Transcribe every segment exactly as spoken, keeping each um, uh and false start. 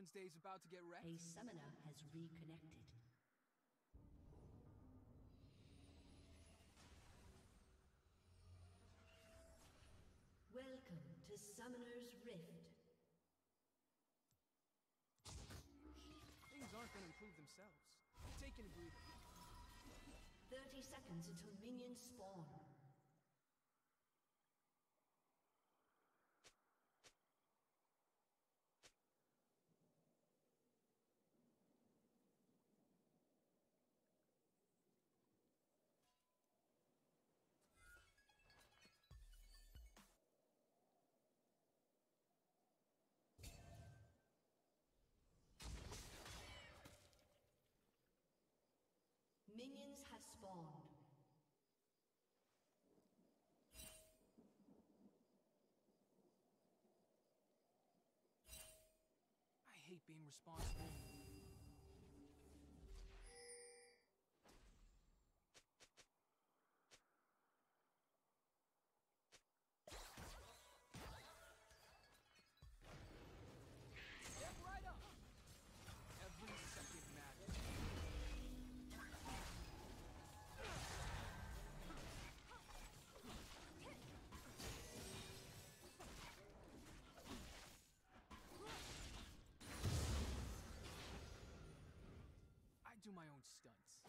One's day's about to get wrecked. A summoner has reconnected. Welcome to Summoner's Rift. Things aren't gonna improve themselves. Taking a breather. thirty seconds until minions spawn. Minions have spawned. I hate being responsible. Step right up. Every second matters. I do my own stunts.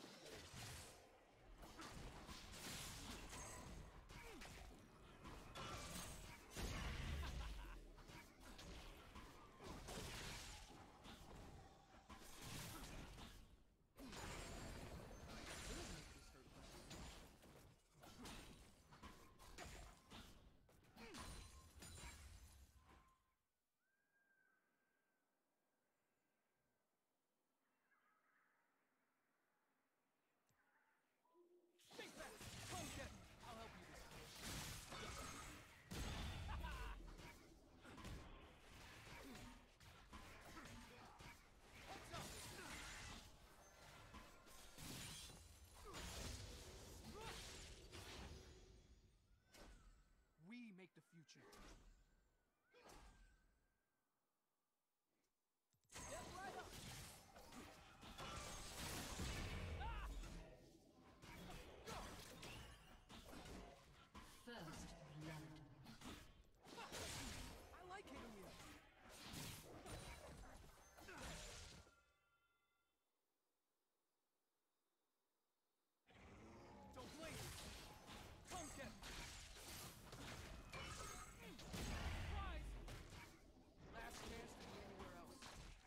Think back! Come get me! I'll help you this time. Heads up! We make the future. Step right up! First blood. I like hitting you. Don't blame me. Come get me. Rise! Last chance to be anywhere else.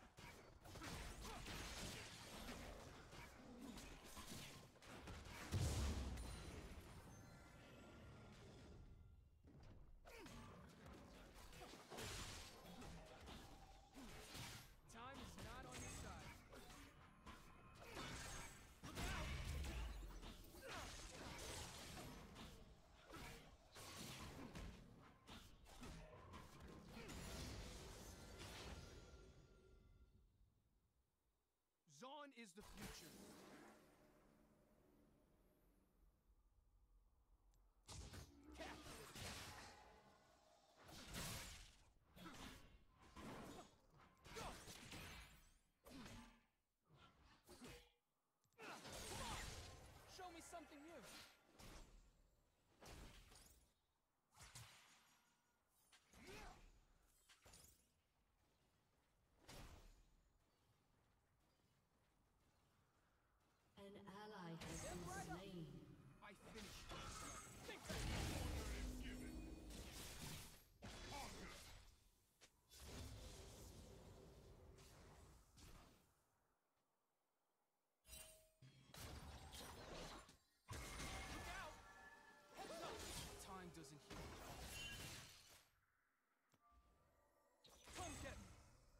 Time is not on your side. Look out! Zaun is the future. Show me something new. An ally has been right slain. I finished this. Think Look out! Heads up! Time doesn't heal. Come get me!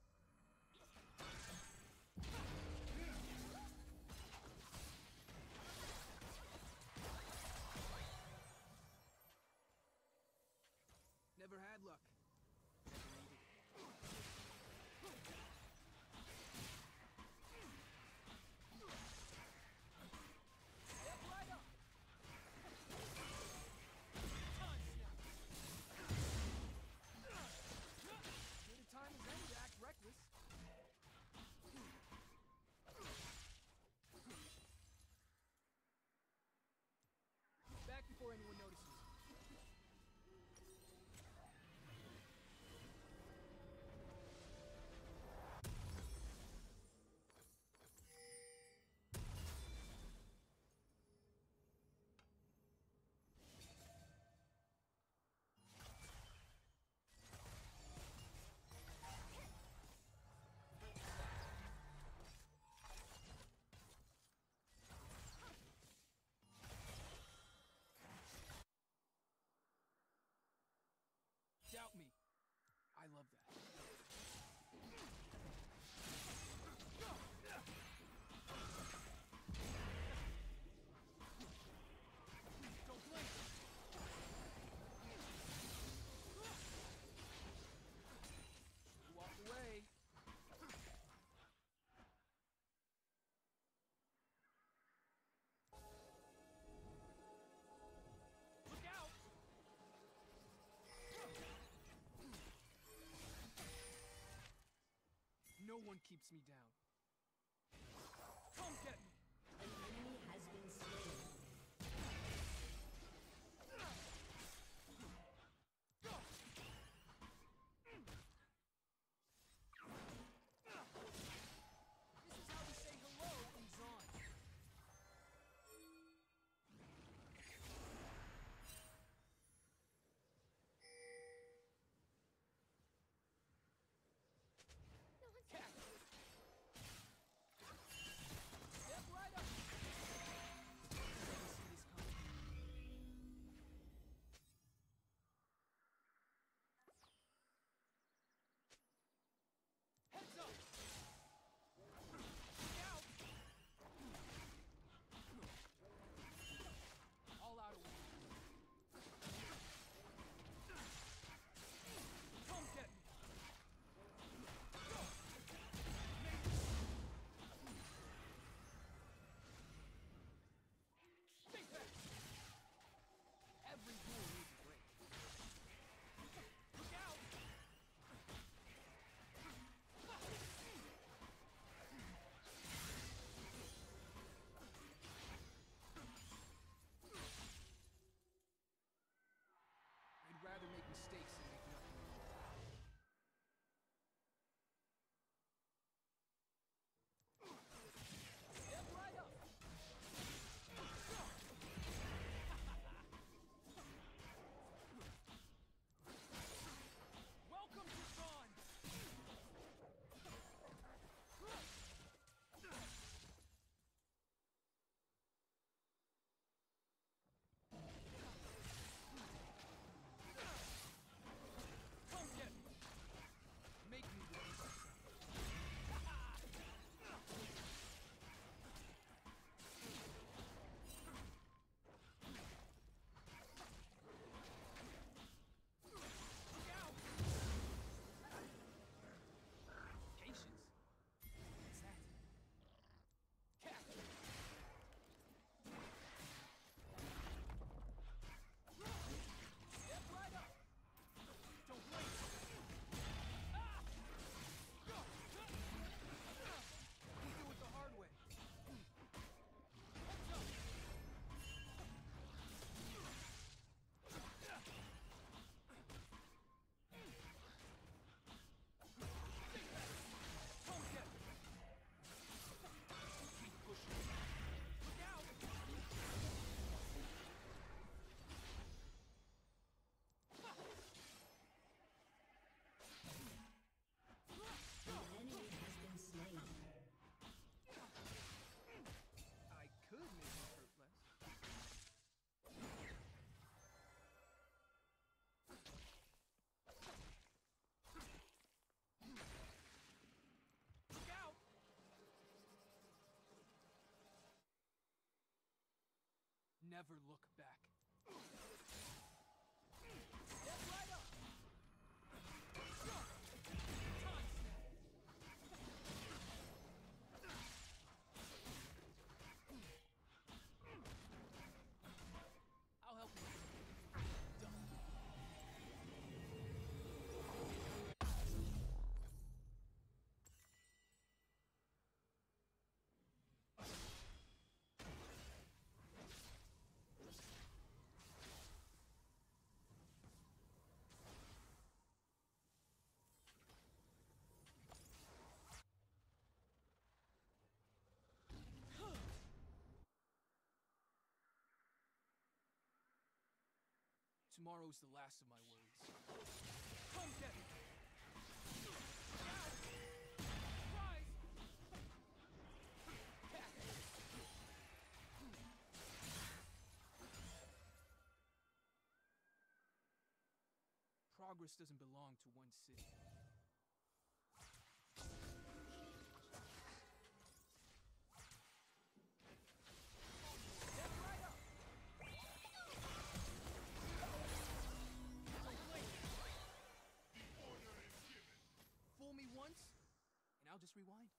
Never had luck. Never needed it. Step right up! Time snap! Good time as any to act reckless. No one keeps me down. Come get me! An enemy has been slain. This is how we say hello in Zon. Cat. Step right up. Never see this coming. Heads up. Look out. All out of way. Come get me. Go. Make it. Stay back. Every rule needs a break. Look out. I'd rather make mistakes than make nothing at all. Step right up. Welcome to Dawn. Come get me. Make me release myself. Look out! Patience? What's that? Cat! Step right up! Don't wait! Ah! Go! We do it the hard way. Heads up! Come get me. Keep pushing. Look out! An enemy has been slain. I could make it hurt less. Look out! Never look back. Step right up! Go! Time snap! I'll help you. Done. Tomorrow's the last of my worries. Come get me! Out! Rise! Cat! Progress doesn't belong to one city. Step right up! Don't blink! Fool me once, and I'll just rewind.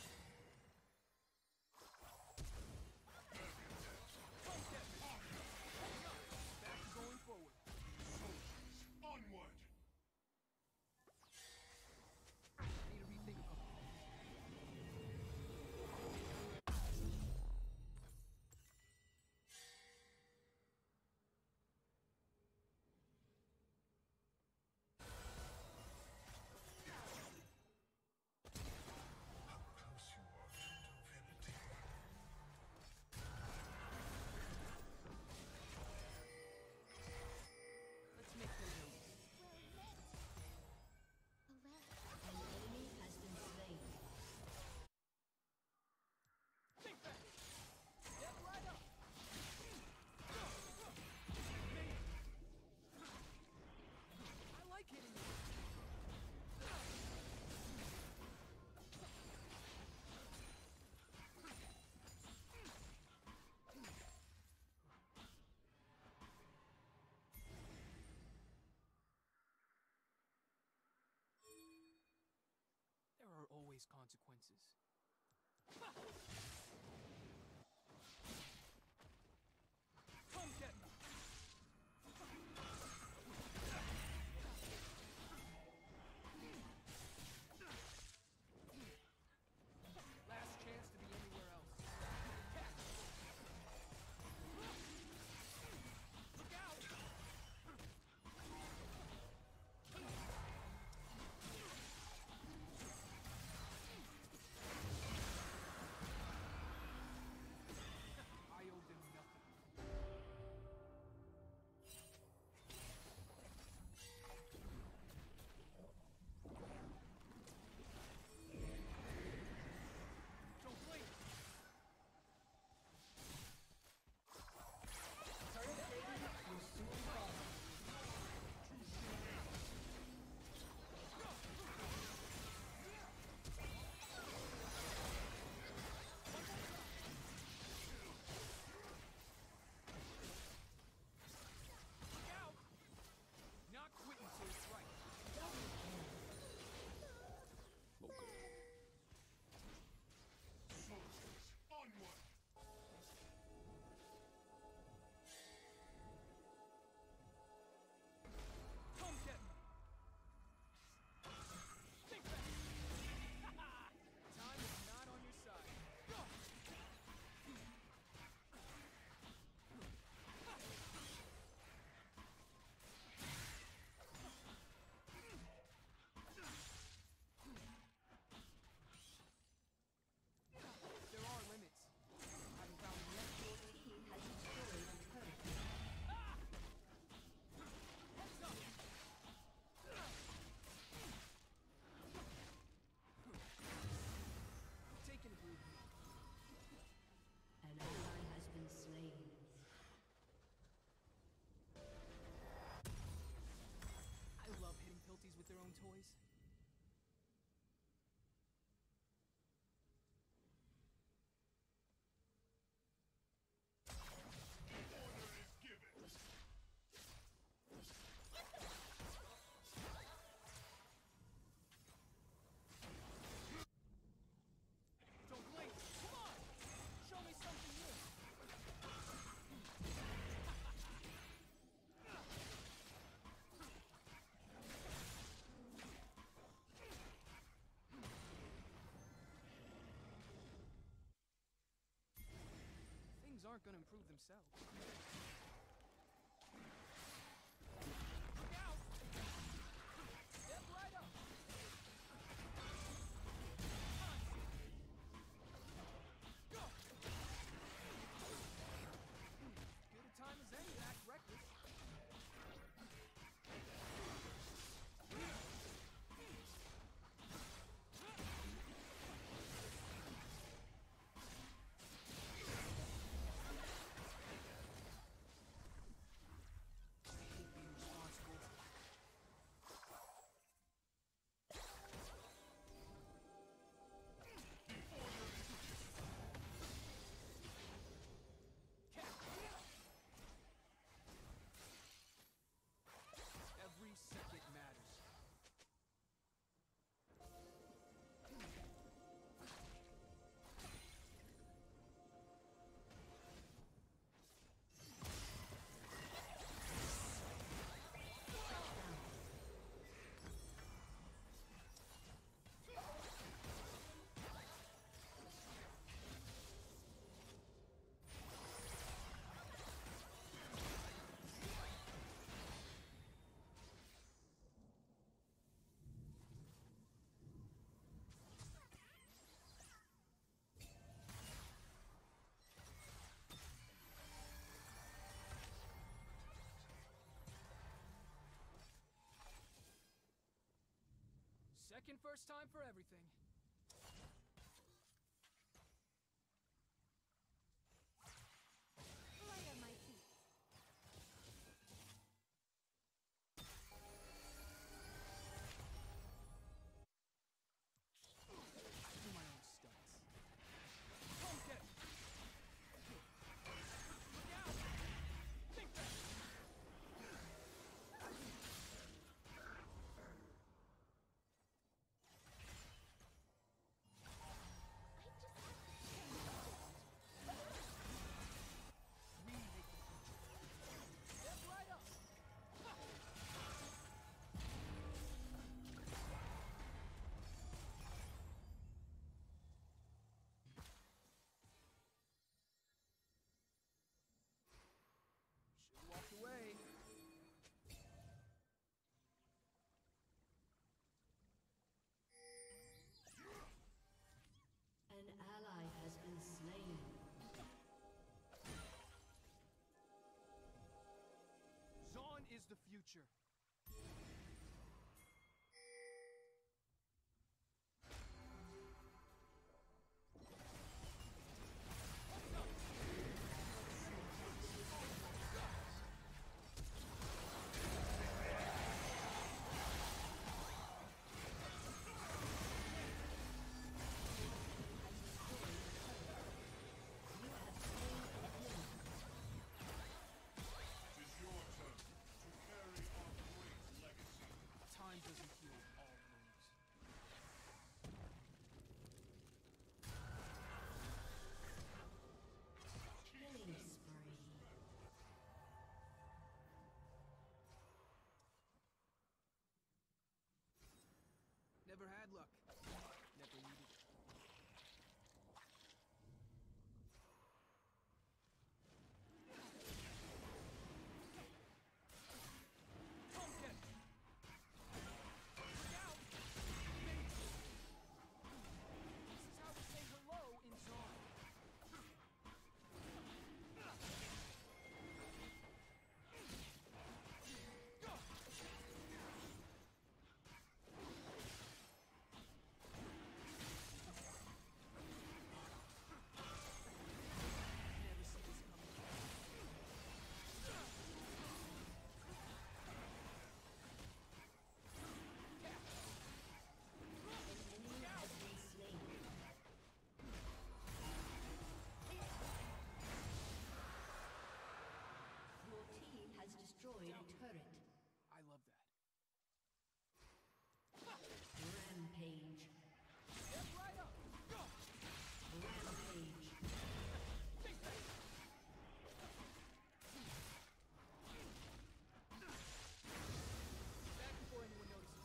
Come get me! face consequences. Come get me! Last chance to be anywhere else. Look out! I owe them nothing. Don't blink! Turret plating will soon fall. Look out! Not quitting till it's right. Soldiers, onward! Come get me! Think back! Time is not on your side. Go! There are limits. Haven't found them yet. Your team has destroyed a turret. Heads up! Taking a breather. An ally has been slain. I love hitting Pilties with their own toys. Order is given! Don't blink! Come on! Show me something new! Things aren't gonna improve themselves. Look out! Step right up! Go! Good a time as any to act reckless. I hate being responsible. Every second matters. Second first time for everything. Light on my feet. I do my own stunts. Come get me! Look out! Think back! the future. It is your turn to carry our great legacy. Time doesn't heal all wounds. Killing spree. Never had luck. Never needed it. Pumpkin! Look out! This is how we say hello in Zon. Never see this coming. An enemy has been slain. Your team has destroyed a turret. I love that. Rampage. Step right up! Go! Rampage. Face that! Back before anyone notices.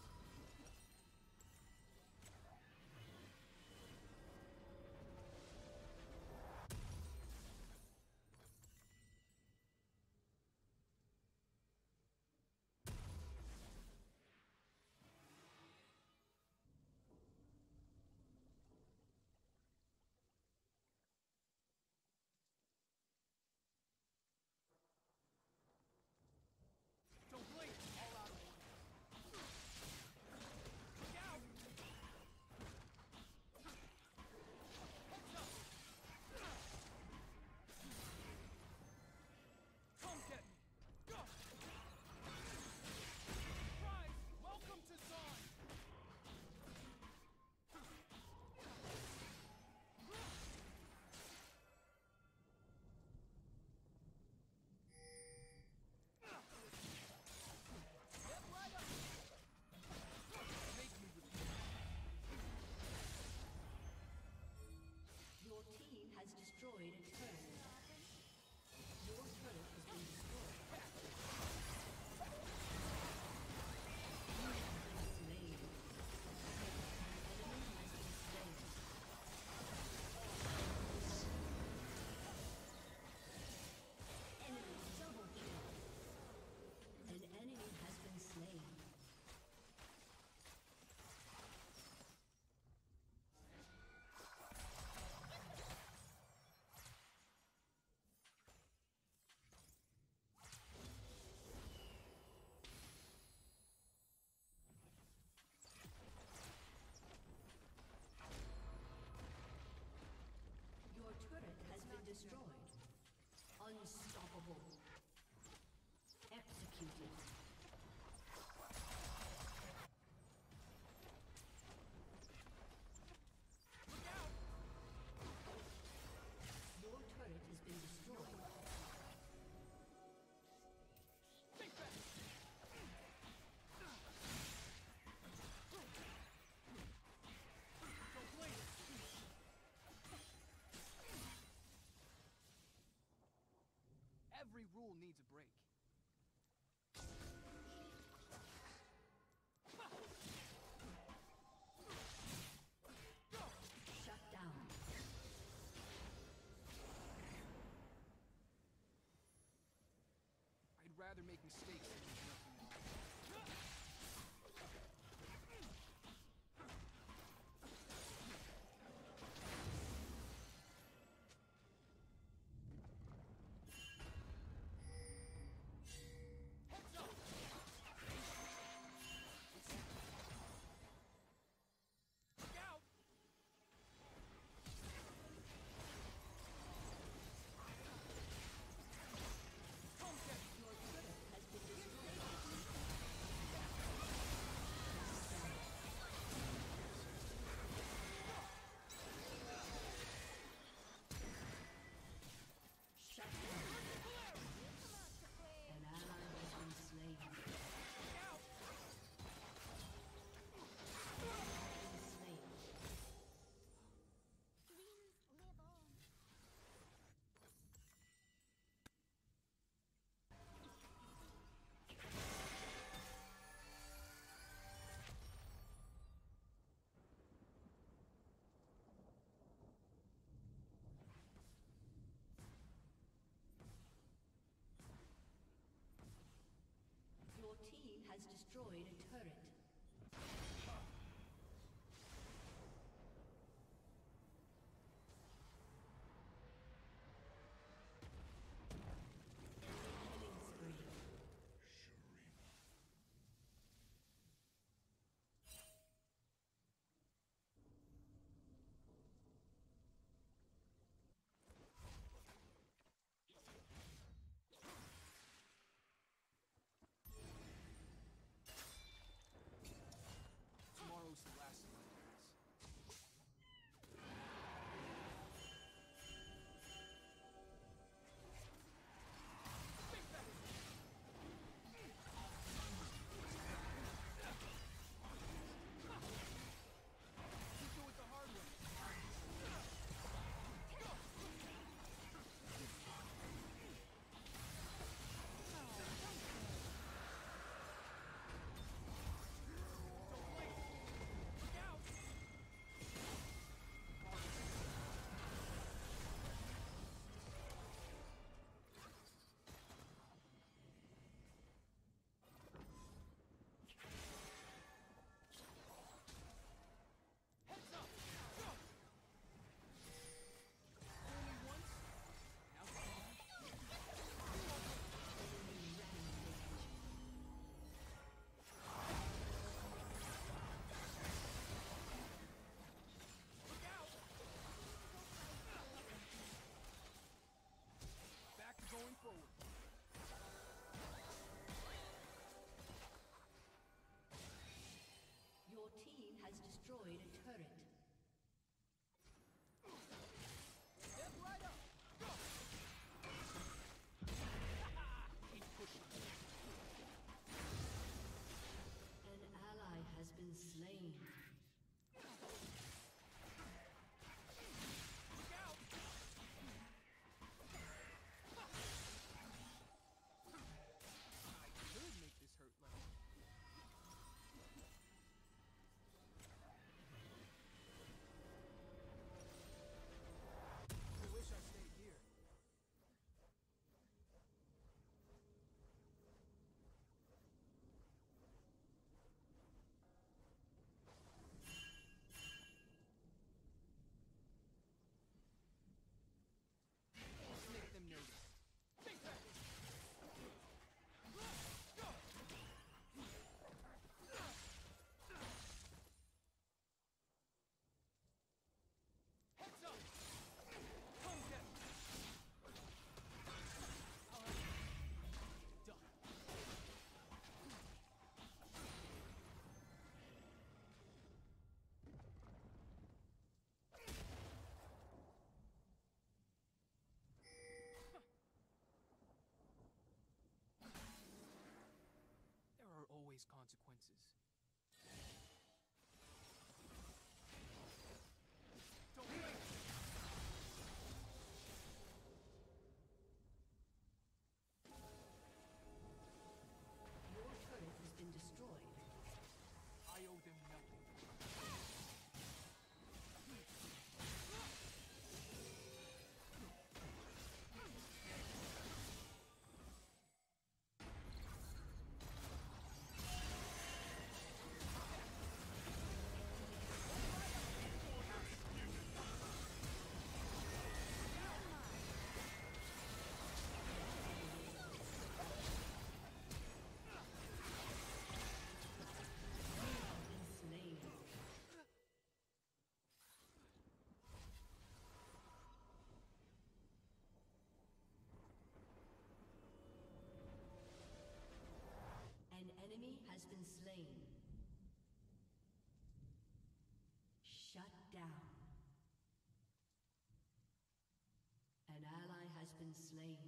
Don't blink! All out of one. Look out! Heads up! Come get me! Go! Rise! Welcome to Zon! Step right up! Make me repeat. Your team has destroyed a turret. Your turret has been destroyed. You have been slain. An enemy has been slain. Enemy double kill. An enemy has been slain. Your turret has been destroyed. Unstoppable. Executed. Look out! Your turret has been destroyed. Face that! Don't blink! Every rule needs a break. Go! Shut down. I'd rather make mistakes than lose nothing at all. destroyed a turret. Tomorrow's the last of my days. Think back. You do it the hard way. Don't wait. Look out. Heads up. Go. Only once. Now look out. Back to going forward. Your team has destroyed a turret. Step right up. Go. Keep pushing. An ally has been slain. Look out. I could make this hurt less. I wish I stayed here. Let's make them notice. Think back. Go. Heads up. Home deck. I'll have you. Done. There are always consequences. Don't wait. Your turret has been destroyed. I owe them nothing. Slain. An enemy has been slain. Shut down. An ally has been slain.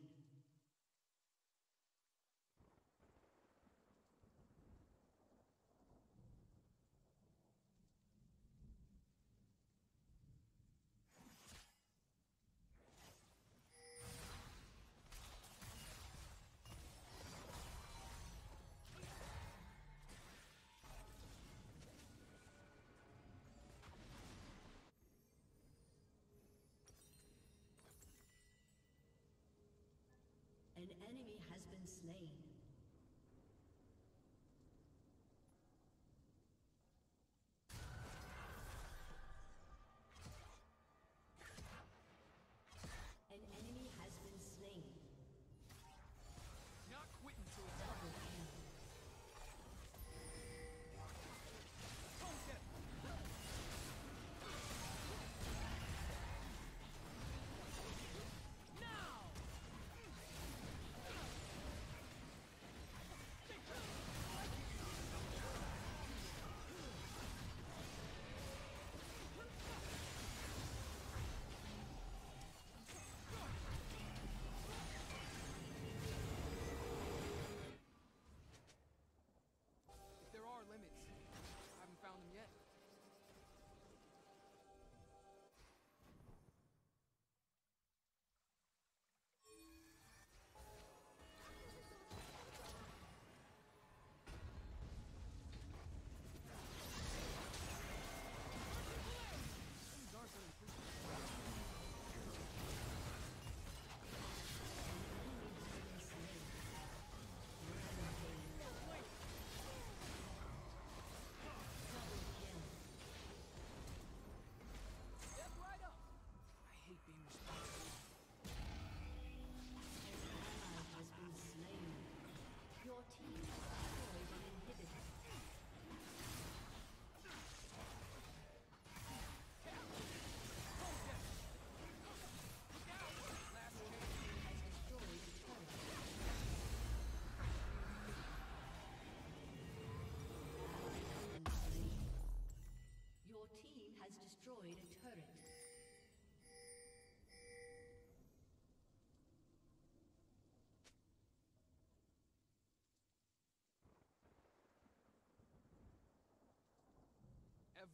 An enemy has been slain.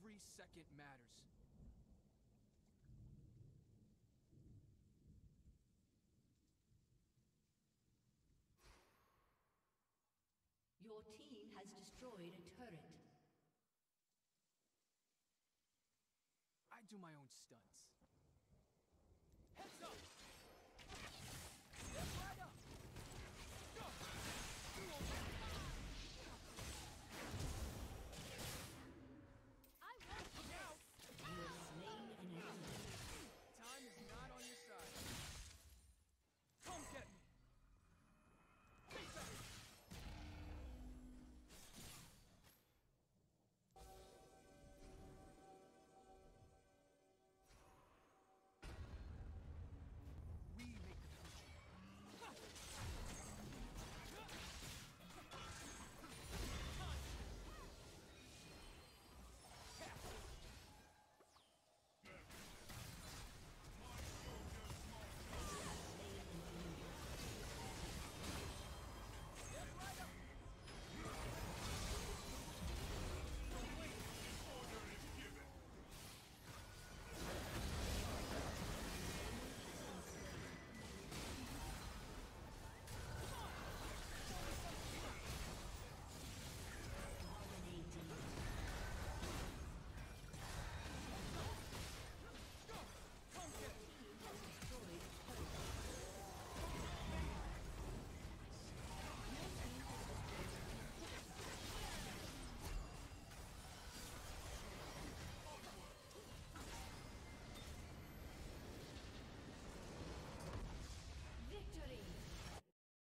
Every second matters. Your team has destroyed a turret. I do my own stunts.